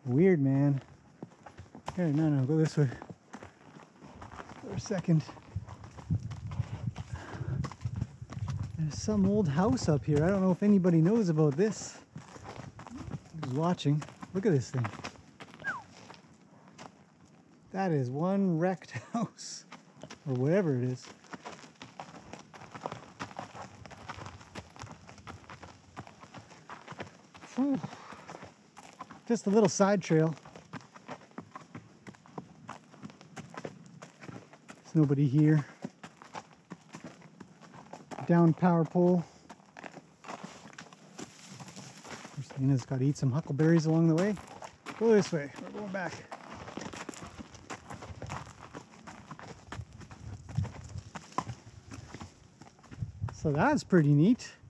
Weird, man. Here, no, go this way for a second. There's some old house up here. I don't know if anybody knows about this. Who's watching? Look at this thing. That is one wrecked house, or whatever it is. Whew. Just a little side trail. There's nobody here. Down power pole. Christina's got to eat some huckleberries along the way. Go this way. We're going back. So that's pretty neat.